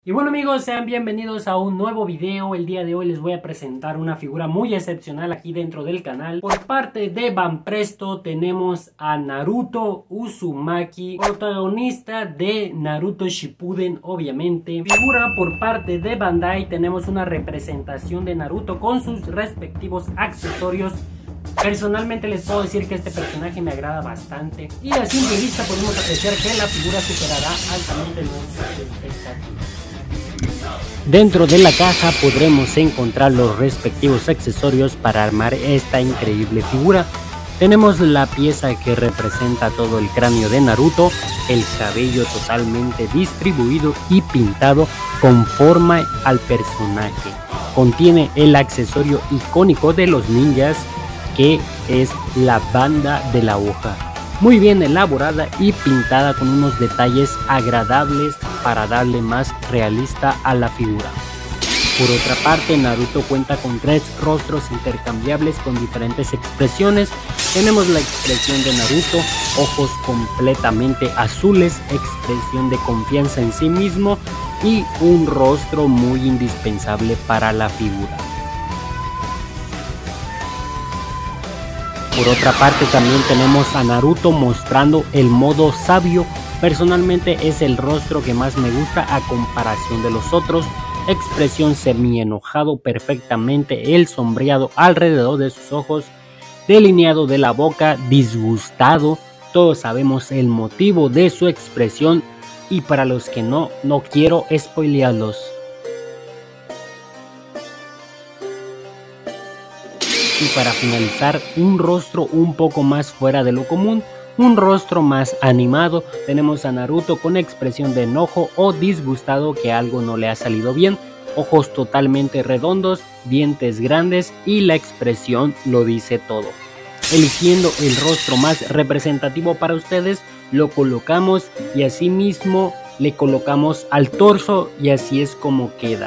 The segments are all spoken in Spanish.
Y bueno amigos, sean bienvenidos a un nuevo video. El día de hoy les voy a presentar una figura muy excepcional aquí dentro del canal. Por parte de Banpresto tenemos a Naruto Uzumaki, protagonista de Naruto Shippuden obviamente. Figura por parte de Bandai, tenemos una representación de Naruto con sus respectivos accesorios. Personalmente les puedo decir que este personaje me agrada bastante y a simple vista podemos apreciar que la figura superará altamente nuestras expectativas. Dentro de la caja podremos encontrar los respectivos accesorios para armar esta increíble figura. Tenemos la pieza que representa todo el cráneo de Naruto, el cabello totalmente distribuido y pintado conforme al personaje. Contiene el accesorio icónico de los ninjas, que es la banda de la hoja, muy bien elaborada y pintada con unos detalles agradables para darle más realista a la figura. Por otra parte, Naruto cuenta con 3 rostros intercambiables con diferentes expresiones. Tenemos la expresión de Naruto, ojos completamente azules, expresión de confianza en sí mismo y un rostro muy indispensable para la figura. Por otra parte también tenemos a Naruto mostrando el modo sabio. Personalmente es el rostro que más me gusta a comparación de los otros. Expresión semi enojado perfectamente, el sombreado alrededor de sus ojos, delineado de la boca, disgustado. Todos sabemos el motivo de su expresión y para los que no quiero spoilearlos. Y para finalizar, un rostro un poco más fuera de lo común, un rostro más animado. Tenemos a Naruto con expresión de enojo o disgustado que algo no le ha salido bien, ojos totalmente redondos, dientes grandes y la expresión lo dice todo. Eligiendo el rostro más representativo para ustedes, lo colocamos y así mismo le colocamos al torso y así es como queda.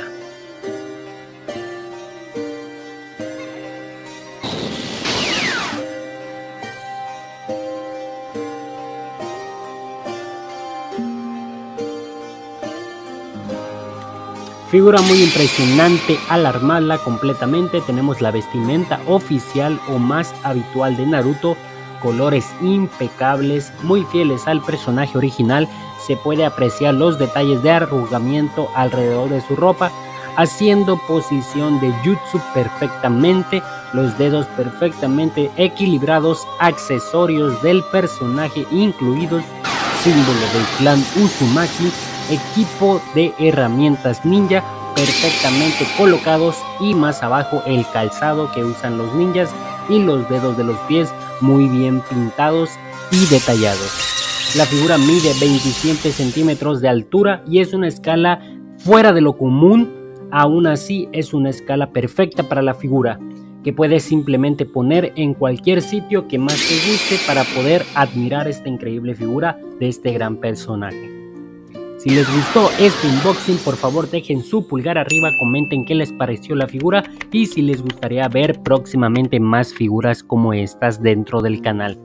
Figura muy impresionante. Al armarla completamente tenemos la vestimenta oficial o más habitual de Naruto, colores impecables, muy fieles al personaje original. Se puede apreciar los detalles de arrugamiento alrededor de su ropa, haciendo posición de jutsu perfectamente, los dedos perfectamente equilibrados, accesorios del personaje incluidos, símbolo del clan Uzumaki, equipo de herramientas ninja perfectamente colocados y más abajo el calzado que usan los ninjas y los dedos de los pies muy bien pintados y detallados. La figura mide 27 centímetros de altura y es una escala fuera de lo común. Aún así es una escala perfecta para la figura, que puedes simplemente poner en cualquier sitio que más te guste para poder admirar esta increíble figura de este gran personaje. Si les gustó este unboxing, por favor dejen su pulgar arriba, comenten qué les pareció la figura y si les gustaría ver próximamente más figuras como estas dentro del canal.